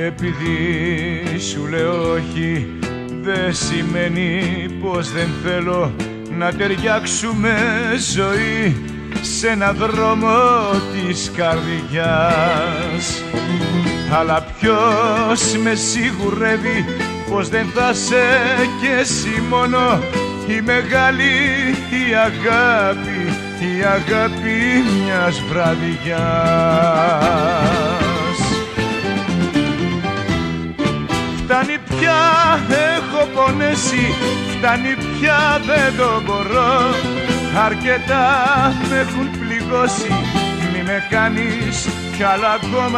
Επειδή σου λέω όχι, δεν σημαίνει πως δεν θέλω να ταιριάξουμε ζωή σε ένα δρόμο της καρδιάς. Αλλά ποιος με σιγουρεύει πως δεν θα σε κι εσύ μόνο η μεγάλη η αγάπη μιας βραδιάς. Φτάνει πια, έχω πονέσει, φτάνει πια, δεν το μπορώ. Αρκετά με έχουν πληγώσει, μη με κάνεις κι άλλο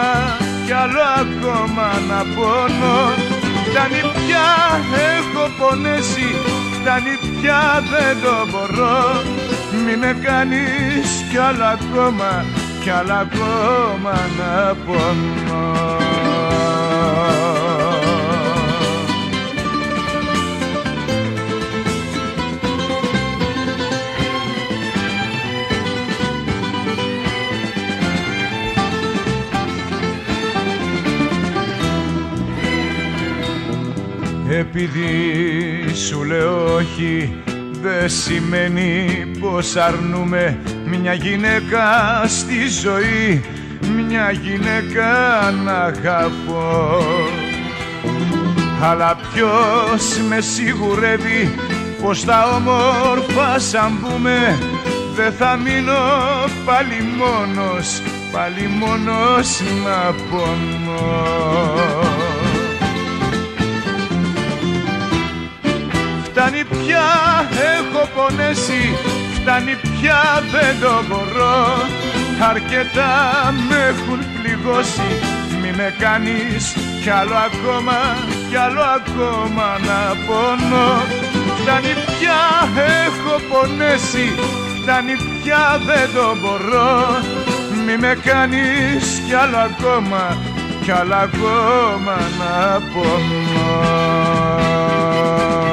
ακόμα να πονώ. Φτάνει πια, έχω πονέσει, φτάνει πια, δεν το μπορώ. Μη με κάνεις κι άλλο ακόμα να πονώ. Επειδή σου λέω όχι, δεν σημαίνει πως αρνούμε μια γυναίκα στη ζωή, μια γυναίκα να αγαπώ. Αλλά ποιος με σιγουρεύει πως τα όμορφα σαν πούμε δεν θα μείνω πάλι μόνος να πονώ. Φτάνει πια, έχω πονέσει, φτάνει πια, δεν το μπορώ. Αρκετά με έχουν πληγώσει, μη με κάνεις κι άλλο ακόμα να πονώ. Φτάνει πια, έχω πονέσει, φτάνει πια, δεν το μπορώ. Μη με κάνεις κι άλλο ακόμα να πονώ.